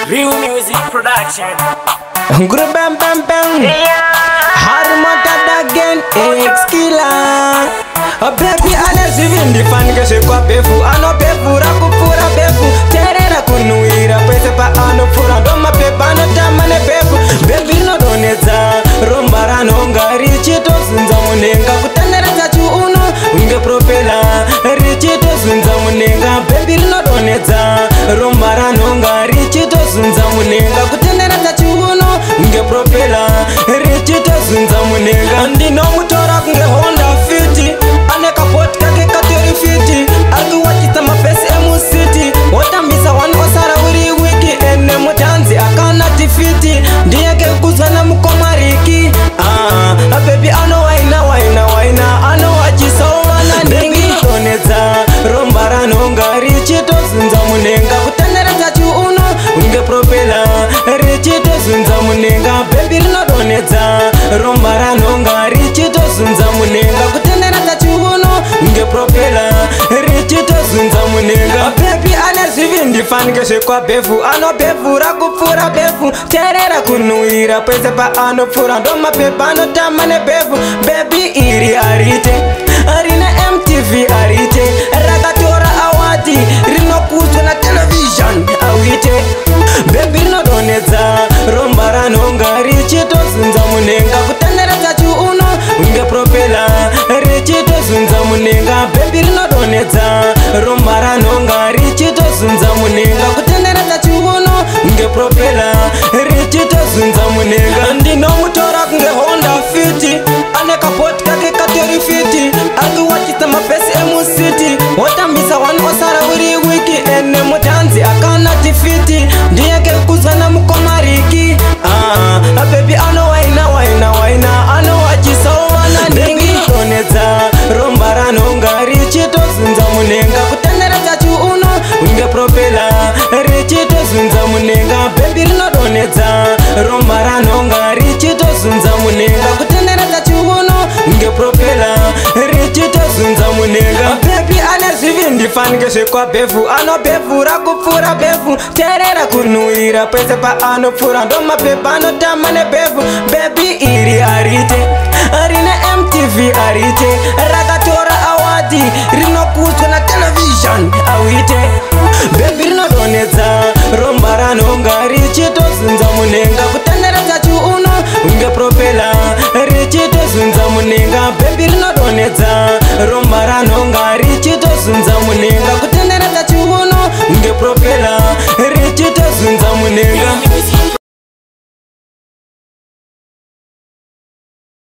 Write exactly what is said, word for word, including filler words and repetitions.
Real music production. Guru bam bam bam. Hard motor again. Ex killer. A baby alas even the fan que se kwa befu. Ano befu raku pura befu. Terera kunuira pese pa ano pura. Doma pepa no tamane befu. Baby no doneza. Rombara no ngari chito zunza munenga. Kutendera tachu uno. Unge propela. Richito zunza munenga. Baby no doneza. Rombara no ngari chito zunza munenga. Kutendera tachu uno. Unge propela. Richito zunza munenga. Ndino mutora kunge Honda fifty. Aneka pot kake katori fifty. Algu wachita mapesi emu city. Watambisa one osara uri wiki. Ene mutanzi akana tifiti. Ndiye ke kuzana mukomariki. Ah, a baby ano waina waina waina. Ano wachisa wana ndingi toneza. Rombara nonga richito zunza munenga. Kutendera tachu uno. Unge propela. Richito zunza munenga. Baby rino doneza. Rombara nonga richito zunza munenga. Kutendera tachu uno. Unge propela. Richito zunza munenga. Baby ane sivindi fan keshe kwa befu. Ano befu rakupura befu. Terera kunuira pese pa ano pura. Doma pepa no tamane befu. Baby iri arite. Arina M T V arite. Ragatora awati. Rino kuzo na television awite. Baby rino doneza. Rombara nonga richito zunza munenga. Kutendera tachu uno. Unge propela. Richito zunza munenga. Baby rino doneza. Rombara nonga richito zunza munenga. Kutendera tachu uno. Unge propela. Richito zunza munenga. Ndino mutora kunge Honda fifty. Aneka pot kake katori fifty. Algu wachita mapesi emu city. Watambisa one osara uri wiki. Ene mutanzi akana tifiti. Ndiye ke kuzana mukomariki. Ah, a baby ano waina waina waina. Ano wachisa wana ndingi toneza. Rombara nonga richito zunza munenga. Kutendera tachu uno. Unge propela. Richito zunza munenga. Baby rino doneza. Rombara nonga richito zunza munenga. Kutendera tachu uno. Unge propela. Richito zunza munenga. Baby ane sivindi fan keshe kwa befu. Ano befu rakupura befu. Terera kunuira pese pa ano pura. Doma pepa no tamane befu. Baby iri arite. Arina M T V arite. Ragatora awadi. Rino kuzo na television awite. Baby rino doneza. Rombara nonga richito zunza munenga. Kutendera tachu uno. Unge propela. Richito zunza munenga. Baby rino doneza. Rombara nonga richito zunza munenga. Kutendera tachu uno. Unge propela. Richito zunza munenga.